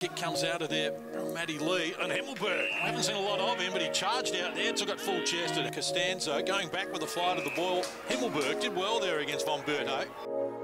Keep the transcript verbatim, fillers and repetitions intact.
Kick comes out of there from Matty Lee and Himmelberg. I haven't seen a lot of him, but he charged out there, took it full chested. Costanzo going back with a fly to the ball. Himmelberg did well there against Von Berto.